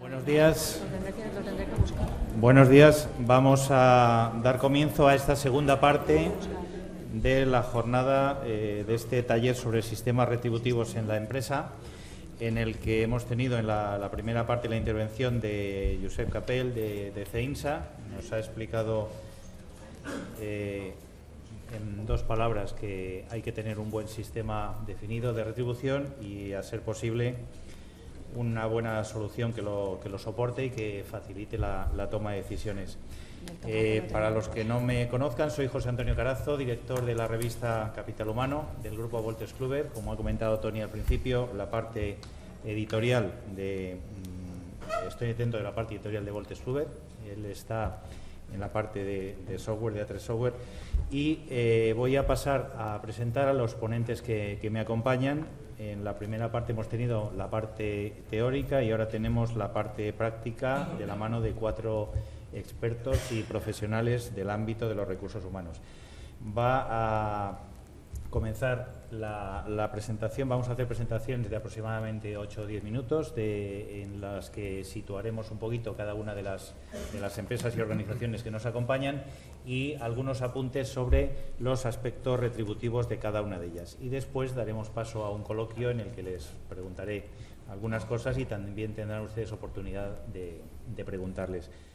Buenos días. Buenos días. Vamos a dar comienzo a esta segunda parte de la jornada de este taller sobre sistemas retributivos en la empresa, en el que hemos tenido en la primera parte la intervención de Josep Capell de CEINSA. Nos ha explicado en dos palabras que hay que tener un buen sistema definido de retribución y, a ser posible, una buena solución que lo soporte y que facilite la toma de decisiones. Para los que no me conozcan, soy José Antonio Carazo, director de la revista Capital Humano del grupo Wolters Kluwer. Como ha comentado Tony al principio, la parte editorial estoy dentro de la parte editorial de Wolters Kluwer. Él está en la parte de software, de A3 Software, y voy a pasar a presentar a los ponentes que me acompañan. En la primera parte hemos tenido la parte teórica y ahora tenemos la parte práctica de la mano de 4 expertos y profesionales del ámbito de los recursos humanos. Va a comenzar la presentación. Vamos a hacer presentaciones de aproximadamente 8 o 10 minutos en las que situaremos un poquito cada una de las empresas y organizaciones que nos acompañan y algunos apuntes sobre los aspectos retributivos de cada una de ellas. Y después daremos paso a un coloquio en el que les preguntaré algunas cosas y también tendrán ustedes oportunidad de preguntarles.